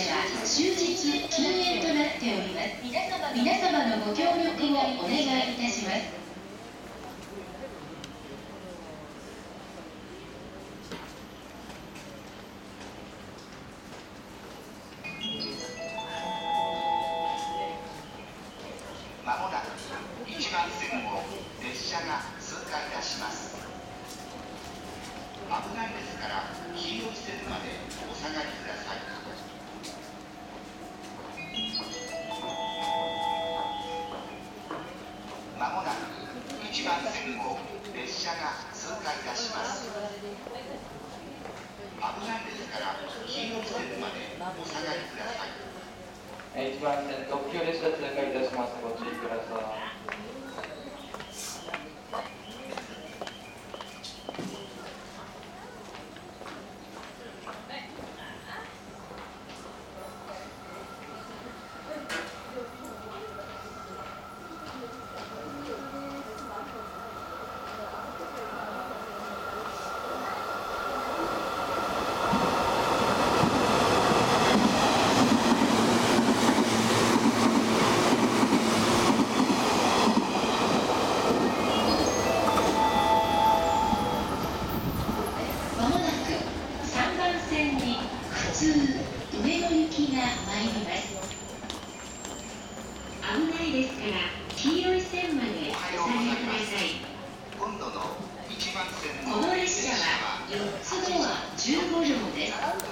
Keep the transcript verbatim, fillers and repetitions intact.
は終日禁煙となっております。皆様のご協力をお願いいたします。 まもなくいちばん線を列車が通過いたします。危ないですから黄色い線までお下がりください。まもなくいちばん線を列車が通過いたします。危ないですから黄色い線までお下がりください。 いちばん線特急列車通過いたします。ご注意ください。 普通上野行きが参ります。危ないですから黄色い線までお下がりください。 今度のいちばん線のこの列車はよっつドアじゅうごりょうです。